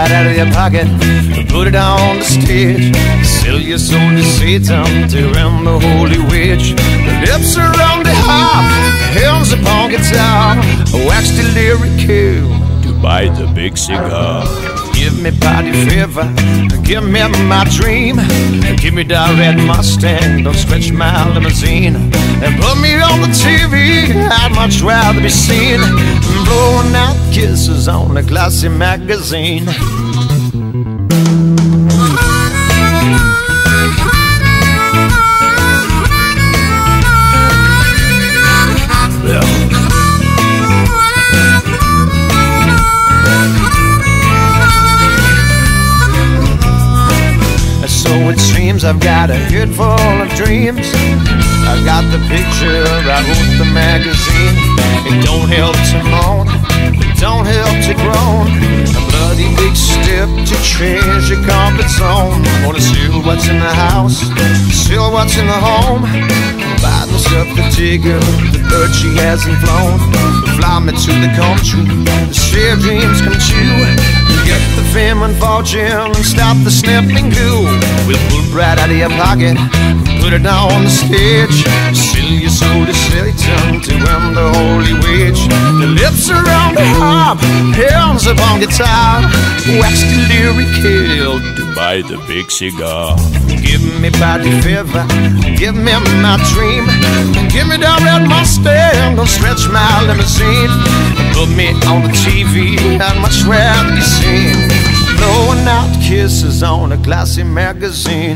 right out of your pocket, put it on the stage. Sell your soul to Satan, to run the holy witch. The lips around the harp, hands upon guitar, wax the lyrical to buy the big cigar. Give me body fever, give me my dream, give me that red Mustang, don't stretch my limousine, and put me on the TV. I'd much rather be seen blowing out kisses on a glossy magazine. So it seems I've got a head full of dreams. I got the picture, I wrote the magazine. It don't help to moan, it don't help to groan. A bloody big step to change your comfort zone. Wanna see what's in the house, see what's in the home. Buy myself a ticket, the bird she hasn't flown. Fly me to the country, to see dreams come true. Get the fame and fortune and stop the sniffling glue. We'll pull right out of your pocket, put it on the stage. Sell your soul to Satan, to run the holy witch. The lips around the harp, hands upon guitar, wax the lyrical to buy the big cigar. Give me body fever, give me my dream, give me that red Mustang, don't stretch my limousine. Put me on the TV, I'd much rather be seen blowing out kisses on a glossy magazine.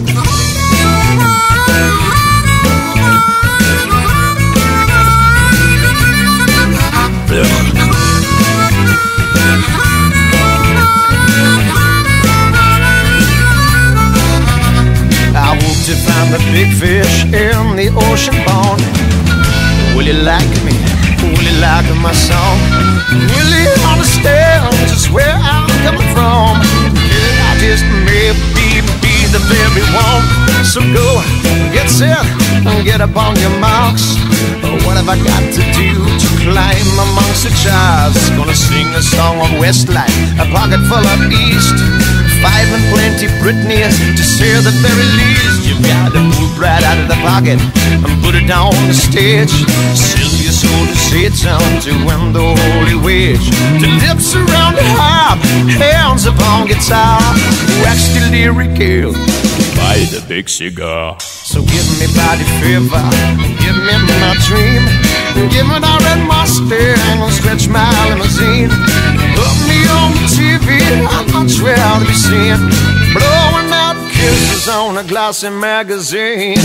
I hope to find the big fish in the ocean pond. Will you like me? Will you like my song? Will you understand just where I'm coming from? Yeah, I just may be the very one. So go, get set, and get up on your marks. What have I got to do to climb amongst the stars? Gonna sing a song of Westlife, a pocket full of East. 5 and plenty Britneys, to say the very least. You gotta move right out of the pocket and put it on the stage. Sell your soul to Satan, to win the holy witch. The lips around the harp, hands upon guitar, wax the lyrical, buy the big cigar. So give me body fever, give me my dream, give me that red Mustang, and stretch my limousine. Put me on the TV, I'd much rather be seen blowing out kisses on a glossy magazine.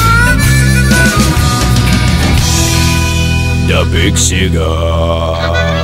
The big cigar.